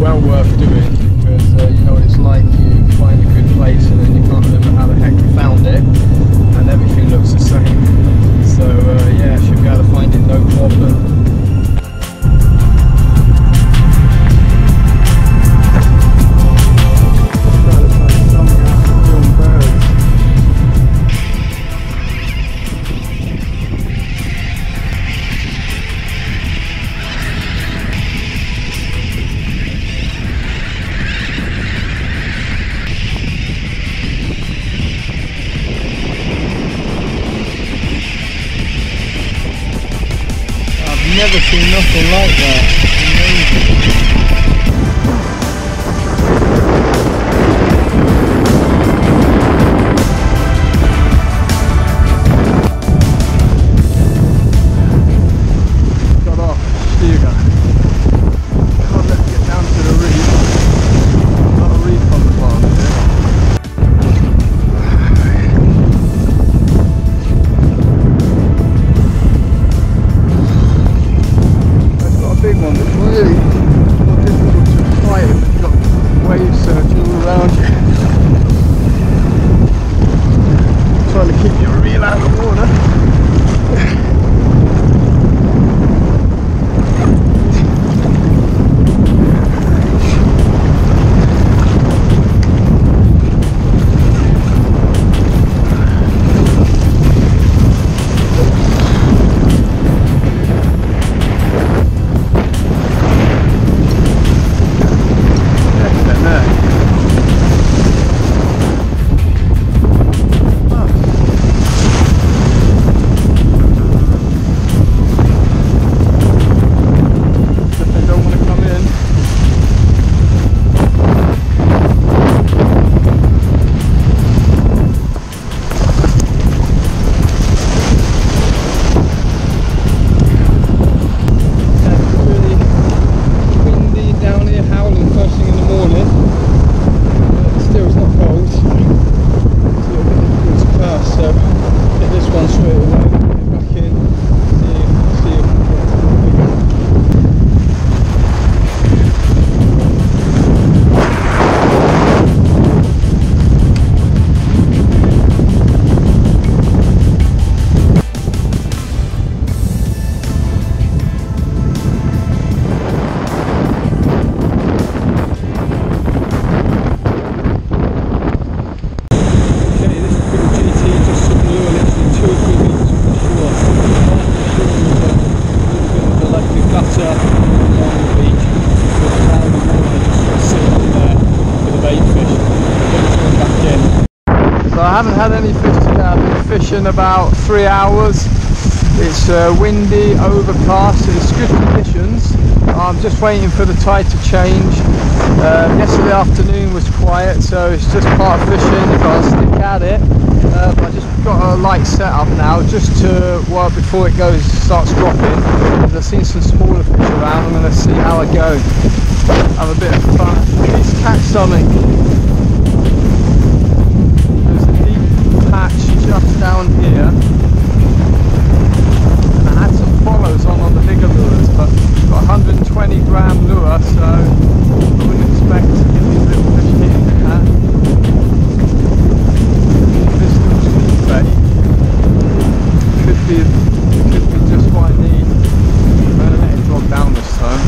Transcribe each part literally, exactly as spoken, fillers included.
well worth doing, because uh, you know what it's like. You find a good place and then you can't remember how the heck you found it, and everything looks the same. So uh, yeah, should be able to find it no problem. Never seen nothing like that. Amazing. Got off, Stuga. God, let's get down to the reef. Not a reef on the bottom here. Big one, it's really more difficult to fight if you've got waves surging all around you. Trying to keep your reel out of the water. I haven't had any fish today. I've been fishing about three hours. It's uh, windy, overcast, it's good conditions. I'm just waiting for the tide to change. Uh, yesterday afternoon was quiet, so it's just part of fishing. You've got to stick at it. Uh, but I just got a light setup now, just to work before it goes starts dropping. I've seen some smaller fish around. I'm going to see how I go. Have a bit of fun. Please catch something. Patch just down here, and I had some follows on on the bigger lures, but got one hundred twenty gram lure, so I wouldn't expect to get these little fish hitting that. This little sweet bait could be could be just what I need. I'm going to let it drop down this time.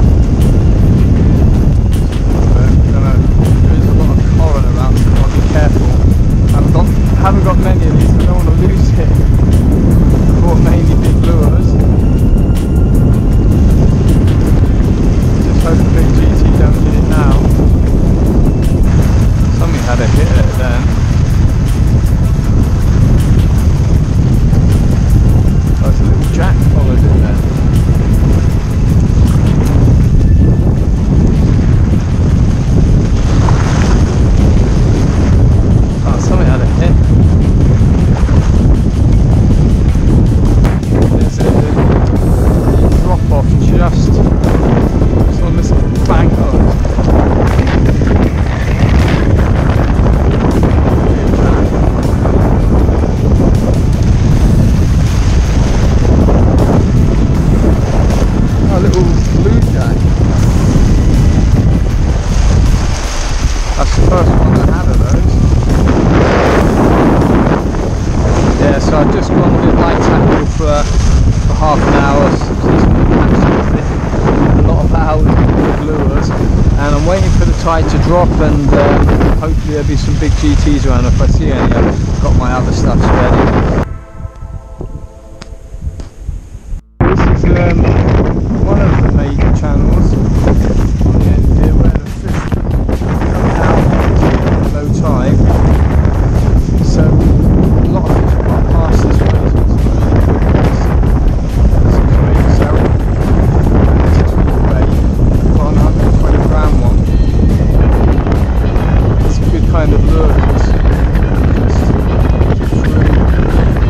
But, I don't know, there is a lot of coral around, so I've got to be careful. I've got haven't got many of these, so I don't want to lose it. I bought mainly big lures. first one I had of those. Yeah, so I've just gone with light tackle for, for half an hour, a lot of hours with lures, and I'm waiting for the tide to drop, and um, hopefully there'll be some big G Ts around. If I see any, I've got my other stuff ready. This is um, one of the major channels on the end here where the fish come out at low tide. So a lot of fish got past this way. Kind of lure just, just through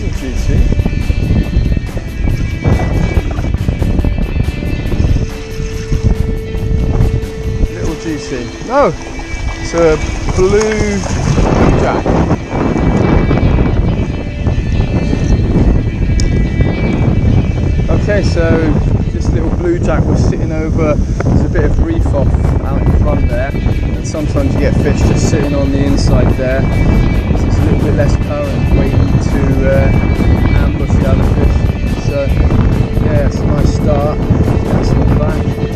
G T. Little G T. No, it's a blue jack. Okay, so this little blue jack was sitting over, there's a bit of reef off out in front there, and sometimes you get fish just sitting on the inside there. So it's a little bit less current, waiting to uh, ambush the other fish. So yeah, it's a nice start. That's not bad.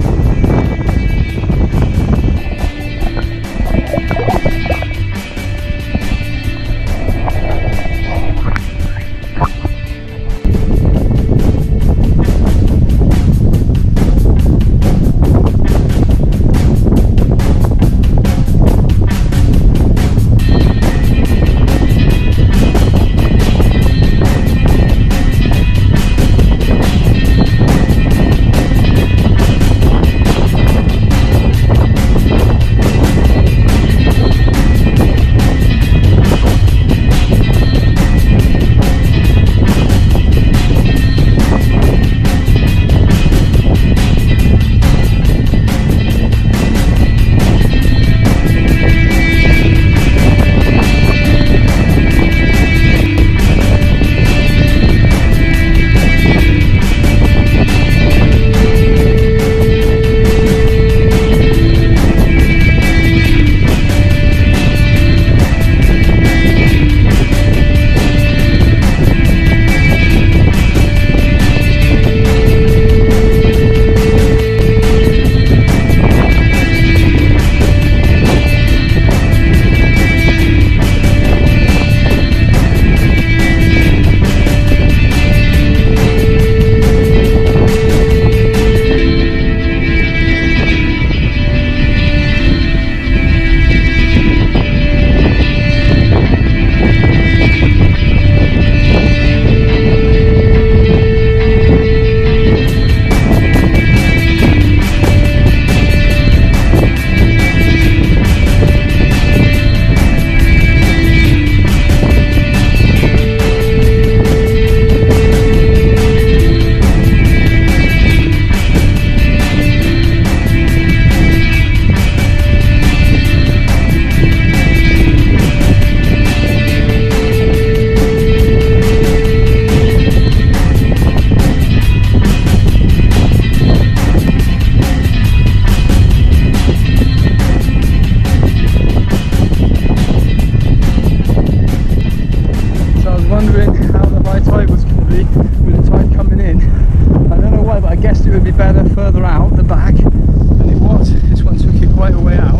Wondering how the high tide was going to be with the tide coming in. I don't know why, but I guessed it would be better further out the back, and it was. This one took it quite a way out.